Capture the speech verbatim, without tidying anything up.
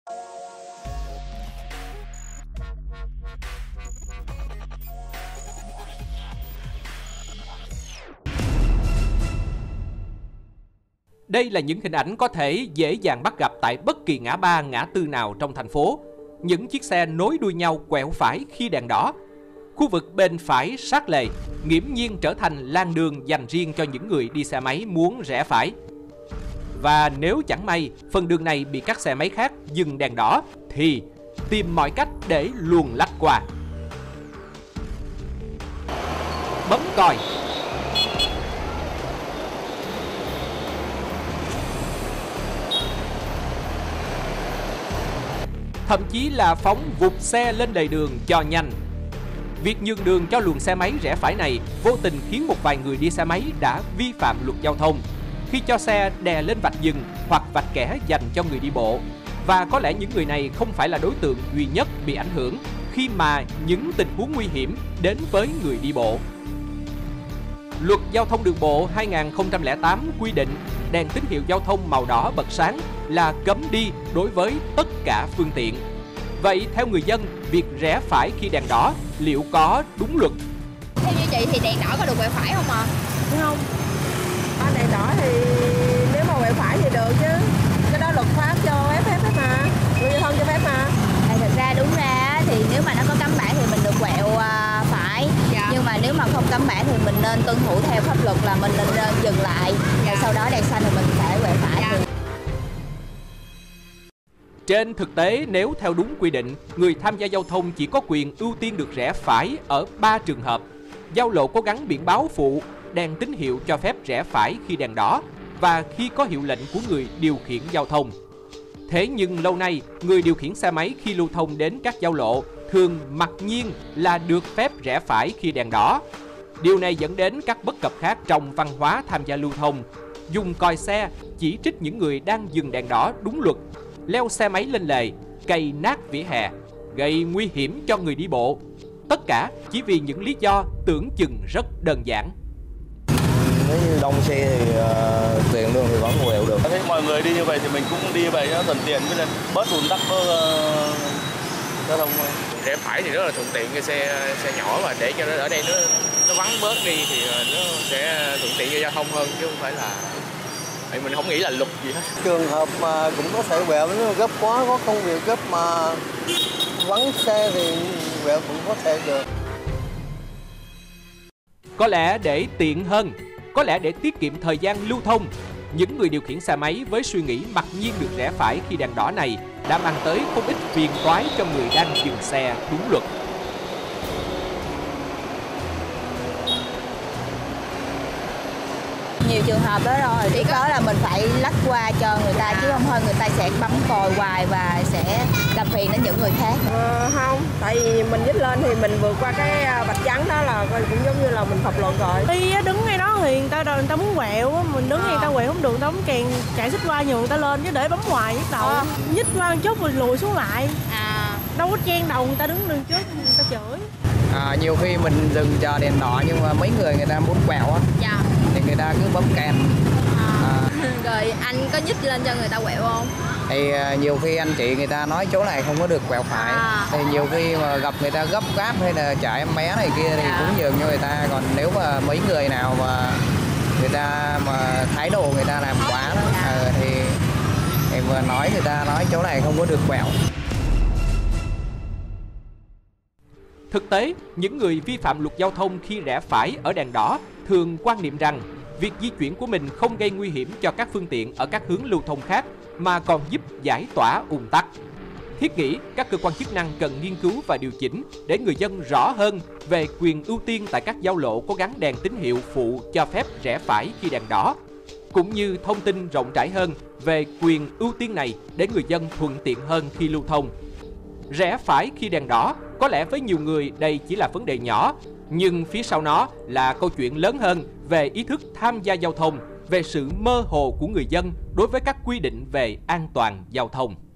Đây là những hình ảnh có thể dễ dàng bắt gặp tại bất kỳ ngã ba, ngã tư nào trong thành phố. Những chiếc xe nối đuôi nhau quẹo phải khi đèn đỏ. Khu vực bên phải sát lề nghiễm nhiên trở thành làn đường dành riêng cho những người đi xe máy muốn rẽ phải. Và nếu chẳng may phần đường này bị các xe máy khác dừng đèn đỏ thì tìm mọi cách để luồn lách qua. Bấm còi. Thậm chí là phóng vụt xe lên lề đường cho nhanh. Việc nhường đường cho luồng xe máy rẽ phải này vô tình khiến một vài người đi xe máy đã vi phạm luật giao thông khi cho xe đè lên vạch dừng hoặc vạch kẻ dành cho người đi bộ. Và có lẽ những người này không phải là đối tượng duy nhất bị ảnh hưởng khi mà những tình huống nguy hiểm đến với người đi bộ. Luật Giao thông Đường bộ hai nghìn không trăm lẻ tám quy định đèn tín hiệu giao thông màu đỏ bật sáng là cấm đi đối với tất cả phương tiện. Vậy theo người dân, việc rẽ phải khi đèn đỏ liệu có đúng luật? Theo như chị thì đèn đỏ có được quẹo phải không ạ? Đúng không? À, đèn đỏ thì nếu mà quẹo phải thì được chứ. Cái đó luật pháp cho phép hết mà. Luật giao thông cho phép mà. À, thật ra đúng ra thì nếu mà nó có cấm bản thì mình được quẹo uh, phải. Dạ. Nhưng mà nếu mà không cấm bản thì mình nên tuân thủ theo pháp luật là mình nên dừng lại. Dạ. Rồi sau đó đèn xanh thì mình phải quẹo phải. Dạ. Trên thực tế, nếu theo đúng quy định, người tham gia giao thông chỉ có quyền ưu tiên được rẽ phải ở ba trường hợp. Giao lộ có gắn biển báo phụ, đèn tín hiệu cho phép rẽ phải khi đèn đỏ và khi có hiệu lệnh của người điều khiển giao thông. Thế nhưng lâu nay, người điều khiển xe máy khi lưu thông đến các giao lộ thường mặc nhiên là được phép rẽ phải khi đèn đỏ. Điều này dẫn đến các bất cập khác trong văn hóa tham gia lưu thông, dùng còi xe chỉ trích những người đang dừng đèn đỏ đúng luật, leo xe máy lên lề, cày nát vỉa hè, gây nguy hiểm cho người đi bộ. Tất cả chỉ vì những lý do tưởng chừng rất đơn giản. Nếu như đông xe thì uh, tiện đường thì vẫn quẹo được. Thấy mọi người đi như vậy thì mình cũng đi như vậy nó thuận tiện, với lại bớt ùn tắc bớt giao thông. Rẽ phải thì rất là thuận tiện cho xe xe nhỏ, và để cho nó ở đây nó nó vắng bớt đi thì nó sẽ thuận tiện cho giao thông hơn, chứ không phải là mình không nghĩ là luật gì hết. Trường hợp mà cũng có thể quẹo, nếu gấp quá, có công việc gấp mà vắng xe thì quẹo cũng có thể được. Có lẽ để tiện hơn, có lẽ để tiết kiệm thời gian lưu thông, những người điều khiển xe máy với suy nghĩ mặc nhiên được rẽ phải khi đèn đỏ này đã mang tới không ít phiền toái cho người đang dừng xe đúng luật. Nhiều trường hợp đó rồi, chỉ có là mình phải lách qua cho người ta, chứ không thôi người ta sẽ bấm còi hoài và sẽ làm phiền đến những người khác. Ờ, không, tại vì mình dít lên thì mình vượt qua cái vạch trắng đó là cũng giống như là mình phạm luật rồi. Đi đứng ngay đó thì người ta người ta muốn quẹo, mình đứng ngay người ta quẹo không được, người ta muốn kèn chạy xích qua nhường người ta lên, chứ để bấm hoài nhức đầu. À. Nhích qua một chút rồi lùi xuống lại. À. Đâu có chen đầu người ta đứng đường trước người ta chửi. À, nhiều khi mình dừng chờ đèn đỏ nhưng mà mấy người người ta muốn quẹo á. Dạ. Thì người ta cứ bấm kèn. À. À. Rồi anh có nhích lên cho người ta quẹo không? Thì uh, nhiều khi anh chị người ta nói chỗ này không có được quẹo phải. À. Thì nhiều khi mà gặp người ta gấp gáp hay là chở em bé này kia thì dạ. cũng nhường cho người ta. Còn nếu mà mấy người nào mà người ta mà thái độ người ta làm quá đó, dạ. uh, thì em vừa nói người ta nói chỗ này không có được quẹo. Thực tế, những người vi phạm luật giao thông khi rẽ phải ở đèn đỏ thường quan niệm rằng việc di chuyển của mình không gây nguy hiểm cho các phương tiện ở các hướng lưu thông khác mà còn giúp giải tỏa ùn tắc. Thiết nghĩ các cơ quan chức năng cần nghiên cứu và điều chỉnh để người dân rõ hơn về quyền ưu tiên tại các giao lộ có gắn đèn tín hiệu phụ cho phép rẽ phải khi đèn đỏ, cũng như thông tin rộng rãi hơn về quyền ưu tiên này để người dân thuận tiện hơn khi lưu thông. Rẽ phải khi đèn đỏ có lẽ với nhiều người đây chỉ là vấn đề nhỏ, nhưng phía sau nó là câu chuyện lớn hơn về ý thức tham gia giao thông, về sự mơ hồ của người dân đối với các quy định về an toàn giao thông.